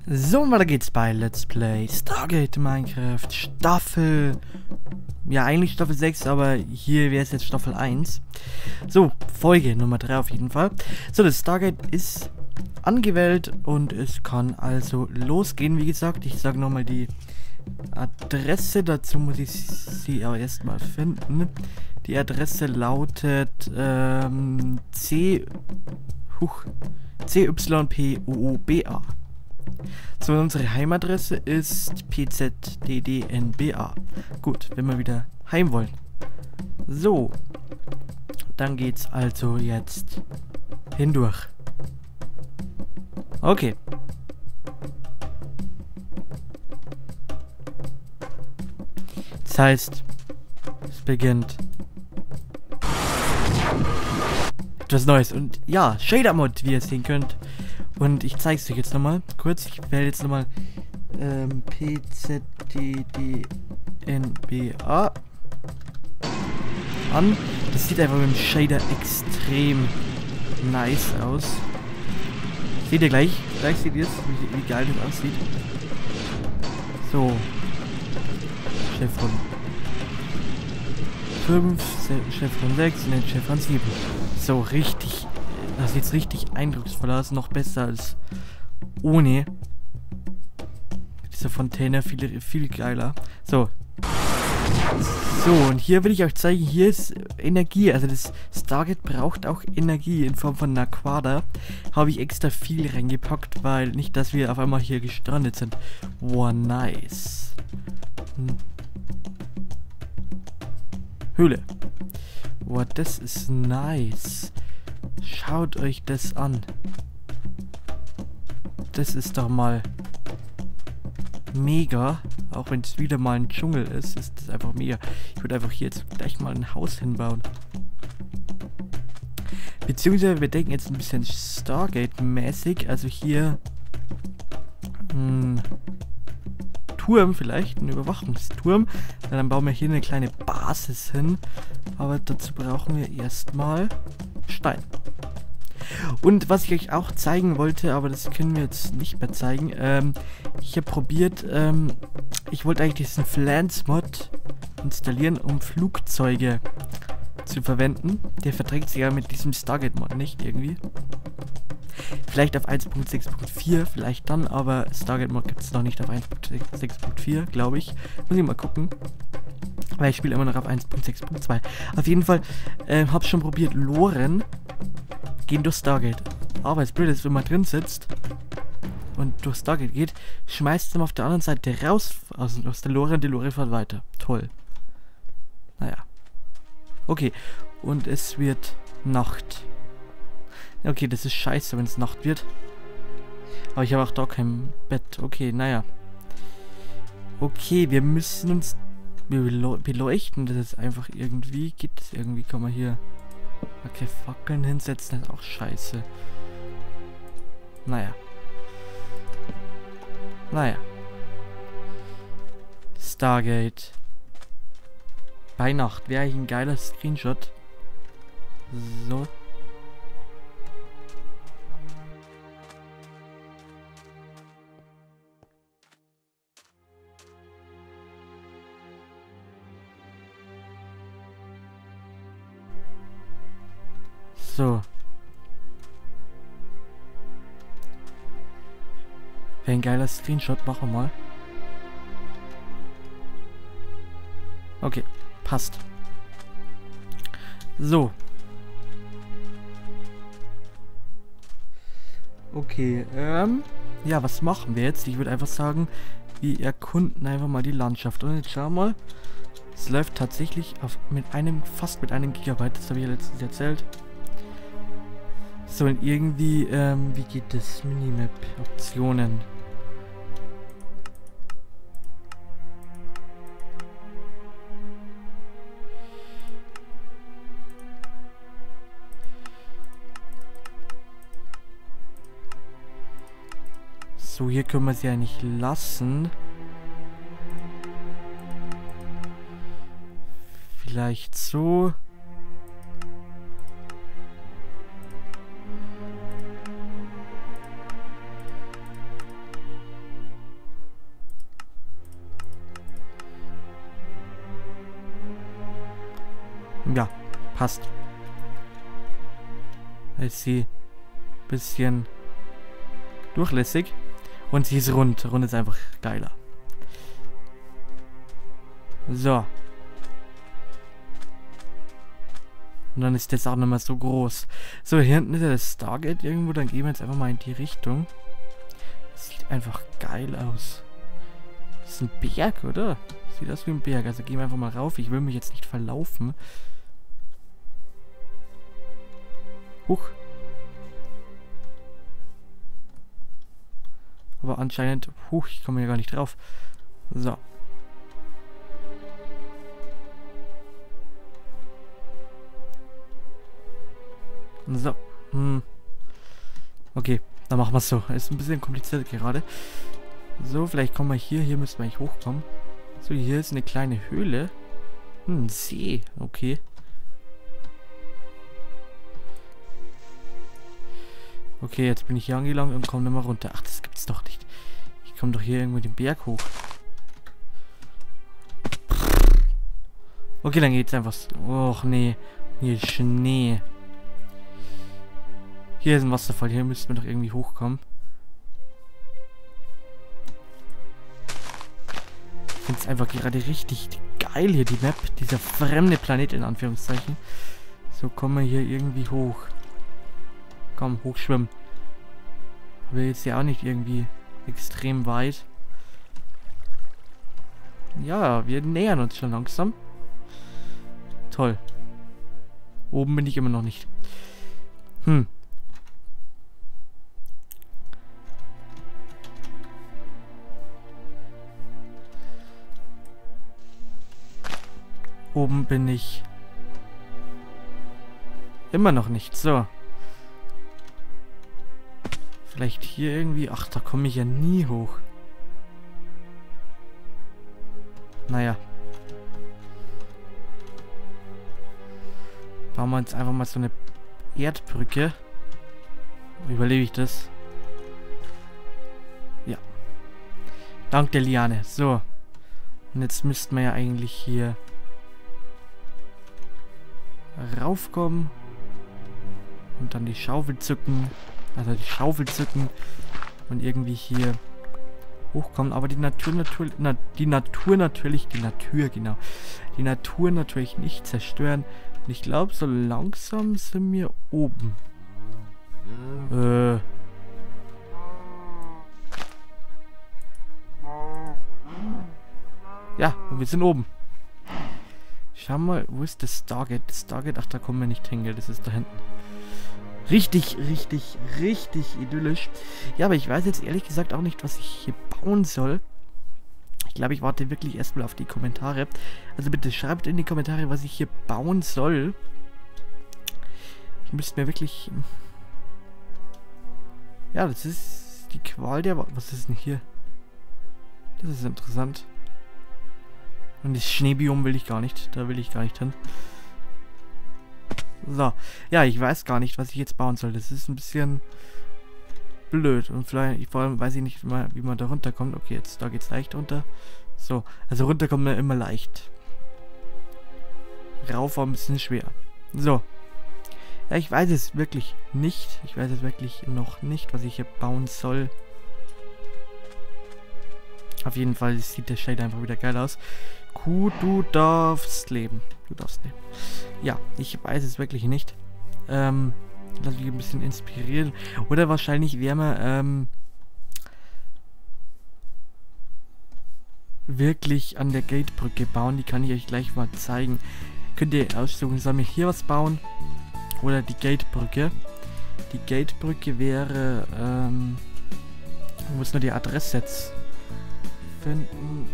So, weiter geht's bei Let's Play Stargate Minecraft Staffel... Ja, eigentlich Staffel 6, aber hier wäre es jetzt Staffel 1. So, Folge Nummer 3 auf jeden Fall. So, das Stargate ist angewählt und es kann also losgehen. Wie gesagt, ich sage nochmal die Adresse. Dazu muss ich sie aber erstmal finden. Die Adresse lautet CYPOOBA. So, unsere Heimadresse ist PZDDNBA. Gut, wenn wir wieder heim wollen. So, dann geht's also jetzt hindurch. Okay. Das heißt, es beginnt etwas Neues. Und ja, Shader Mod, wie ihr sehen könnt. Und ich zeige es euch jetzt nochmal kurz. Ich wähle jetzt nochmal PZDDNBA an. Das sieht einfach mit dem Shader extrem nice aus. Seht ihr gleich? Gleich seht ihr es, wie geil das aussieht. So. Chevron 5, Chevron 6 und dann Chevron 7. So, richtig. Das sieht richtig eindrucksvoll aus. Noch besser als ohne. Diese Fontäne viel geiler. So. So, und hier will ich euch zeigen, hier ist Energie. Also das Stargate braucht auch Energie in Form von einer Quader. Habe ich extra viel reingepackt, weil nicht, dass wir auf einmal hier gestrandet sind. Wow, nice. Höhle. Wow, das ist nice. Schaut euch das an. Das ist doch mal mega. Auch wenn es wieder mal ein Dschungel ist, ist das einfach mega. Ich würde einfach hier jetzt gleich mal ein Haus hinbauen. Beziehungsweise wir denken jetzt ein bisschen Stargate-mäßig. Also hier ein Turm vielleicht, ein Überwachungsturm. Dann bauen wir hier eine kleine Basis hin. Aber dazu brauchen wir erstmal Stein. Und was ich euch auch zeigen wollte, aber das können wir jetzt nicht mehr zeigen. Ich habe probiert, ich wollte eigentlich diesen Flans-Mod installieren, um Flugzeuge zu verwenden. Der verträgt sich ja mit diesem Stargate-Mod nicht irgendwie. Vielleicht auf 1.6.4, vielleicht dann, aber Stargate-Mod gibt es noch nicht auf 1.6.4, glaube ich. Muss ich mal gucken. Weil ich spiele immer noch auf 1.6.2. Auf jeden Fall habe ich schon probiert, Loren gehen durch Stargate. Aber das Blöde ist, wenn man drin sitzt und durch Stargate geht, schmeißt es auf der anderen Seite raus aus der Lore und die Lore fährt weiter. Toll. Naja. Okay. Und es wird Nacht. Okay, das ist scheiße, wenn es Nacht wird. Aber ich habe auch da kein Bett. Okay, naja. Okay, wir müssen uns beleuchten. Das ist einfach irgendwie. Geht das irgendwie? Kann man hier. Okay, Fackeln hinsetzen ist auch scheiße. Naja. Stargate. Bei Nacht wäre eigentlich ein geiler Screenshot. So. So. Wäre ein geiler Screenshot, machen wir mal. Okay, passt. So. Okay, ja, was machen wir jetzt? Ich würde einfach sagen, wir erkunden einfach mal die Landschaft. Und jetzt schauen wir mal. Es läuft tatsächlich fast mit einem Gigabyte, das habe ich ja letztens erzählt. So, und irgendwie, wie geht das? Minimap, Optionen. So, hier können wir sie ja nicht lassen. Vielleicht so. Ja, passt. Da ist sie ein bisschen durchlässig. Und sie ist rund. Rund ist einfach geiler. So. Und dann ist das auch nicht mehr so groß. So, hier hinten ist ja das Stargate irgendwo. Dann gehen wir jetzt einfach mal in die Richtung. Das sieht einfach geil aus. Das ist ein Berg, oder? Sieht aus wie ein Berg. Also gehen wir einfach mal rauf. Ich will mich jetzt nicht verlaufen. Huch. Aber anscheinend... Huch, ich komme hier gar nicht drauf. So. So. Okay, dann machen wir es so. Ist ein bisschen kompliziert gerade. So, vielleicht kommen wir hier. Hier müssen wir eigentlich hochkommen. So, hier ist eine kleine Höhle. Ein See. Okay. Okay, jetzt bin ich hier angelangt und komme nicht mehr runter. Ach, das gibt's doch nicht. Ich komme doch hier irgendwo den Berg hoch. Okay, dann geht's einfach so. Och, nee. Hier ist Schnee. Hier ist ein Wasserfall. Hier müssten wir doch irgendwie hochkommen. Ich finde es einfach gerade richtig geil hier, die Map. Dieser fremde Planet in Anführungszeichen. So, kommen wir hier irgendwie hoch. Komm, hochschwimmen. Aber jetzt ja auch nicht irgendwie extrem weit. Ja, wir nähern uns schon langsam. Toll. Oben bin ich immer noch nicht. Oben bin ich immer noch nicht. So. Vielleicht hier irgendwie... Ach, da komme ich ja nie hoch. Naja. Bauen wir uns einfach mal so eine Erdbrücke. Überlebe ich das? Ja. Dank der Liane. So. Und jetzt müssten wir ja eigentlich hier raufkommen. Und dann die Schaufel zücken. Also die Schaufel zücken. Und irgendwie hier hochkommen. Aber die Natur natürlich nicht zerstören. Und ich glaube, so langsam sind wir oben. Ja, wir sind oben. Schau mal, wo ist das Stargate? Das Stargate, ach, da kommen wir nicht hin, gell? Das ist da hinten. Richtig idyllisch. Ja, aber ich weiß jetzt ehrlich gesagt auch nicht, was ich hier bauen soll. Ich glaube, ich warte wirklich erstmal auf die Kommentare. Also bitte schreibt in die Kommentare, was ich hier bauen soll. Ich müsste mir wirklich... Ja, das ist die Qual der... Was ist denn hier? Das ist interessant. Und das Schneebiom will ich gar nicht. Da will ich gar nicht hin. So. Ja, ich weiß gar nicht, was ich jetzt bauen soll. Das ist ein bisschen blöd. Und vielleicht, vor allem weiß ich nicht, wie man da runterkommt. Okay, jetzt, da geht's leicht runter. So. Also runter kommt man immer leicht. Rauf war ein bisschen schwer. So. Ja, ich weiß es wirklich nicht. Ich weiß es wirklich noch nicht, was ich hier bauen soll. Auf jeden Fall sieht der Shade einfach wieder geil aus. Kuh, du darfst leben. Du darfst leben. Ja, ich weiß es wirklich nicht. Lass mich ein bisschen inspirieren. Oder wahrscheinlich werden wir wirklich an der Gatebrücke bauen. Die kann ich euch gleich mal zeigen. Könnt ihr aussuchen, soll ich hier was bauen? Oder die Gatebrücke. Die Gatebrücke wäre, wo ist nur die Adresse jetzt? Finden.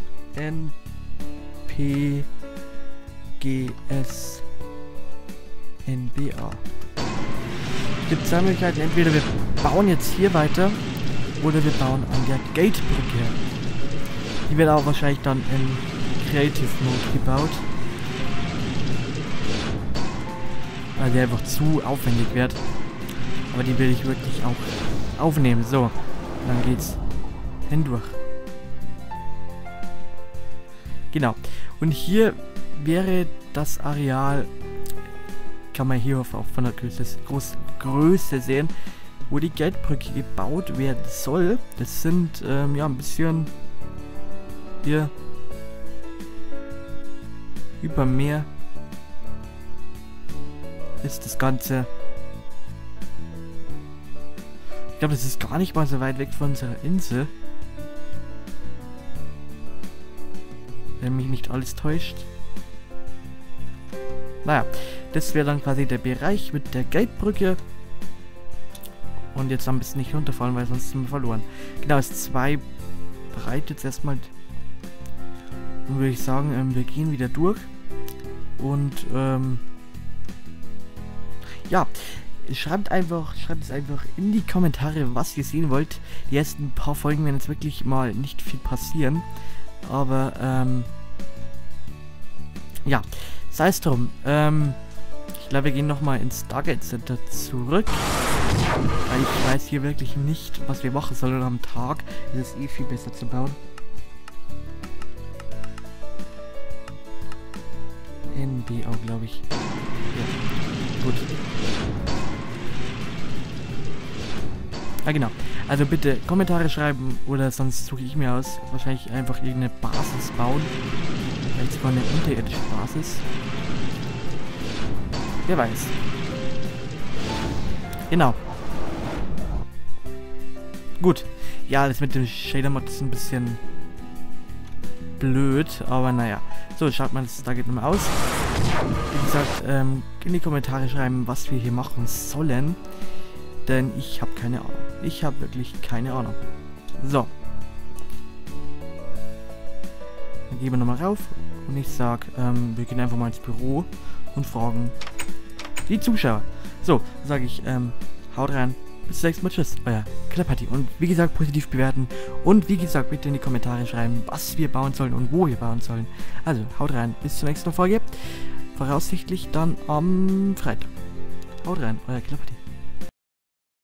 NPGS NBA. Es gibt zwei Möglichkeiten. Entweder wir bauen jetzt hier weiter oder wir bauen an der Gatebrücke. Die wird auch wahrscheinlich dann in Creative Mode gebaut. Weil die einfach zu aufwendig wird. Aber die will ich wirklich auch aufnehmen. So, dann geht's hindurch. Genau. Und hier wäre das Areal kann man hier auch von der Größe sehen, wo die Geldbrücke gebaut werden soll. Das sind ja ein bisschen hier über Meer ist das Ganze. Ich glaube, das ist gar nicht mal so weit weg von unserer Insel. Wenn mich nicht alles täuscht. Naja, das wäre dann quasi der Bereich mit der Geldbrücke. Und jetzt am besten nicht runterfallen, weil sonst sind wir verloren. Genau, das 2 bereitet jetzt erstmal. Und würde ich sagen, wir gehen wieder durch. Und ja, schreibt es einfach in die Kommentare, was ihr sehen wollt. Die ersten paar Folgen werden jetzt wirklich mal nicht viel passieren. Aber ja, sei es drum. Ich glaube, wir gehen nochmal ins Stargate Center zurück. Weil ich weiß hier wirklich nicht, was wir machen sollen. Am Tag ist es viel besser zu bauen. NBO, glaube ich. Ja, gut. Ah, genau. Also bitte Kommentare schreiben oder sonst suche ich mir aus. Wahrscheinlich einfach irgendeine Basis bauen. Vielleicht sogar eine unterirdische Basis. Wer weiß. Genau. Gut. Ja, das mit dem Shader-Mod ist ein bisschen blöd, aber naja. So, schaut mal, das Stargate nochmal aus. Wie gesagt, in die Kommentare schreiben, was wir hier machen sollen. Denn ich habe keine Ahnung. Ich habe wirklich keine Ahnung. So. Dann gehen wir nochmal rauf. Und ich sag, wir gehen einfach mal ins Büro und fragen die Zuschauer. So, sage ich, haut rein. Bis zum nächsten Mal. Tschüss, euer Killerparty. Und wie gesagt, positiv bewerten. Und wie gesagt, bitte in die Kommentare schreiben, was wir bauen sollen und wo wir bauen sollen. Also, haut rein. Bis zur nächsten Folge. Voraussichtlich dann am Freitag. Haut rein, euer Killerparty.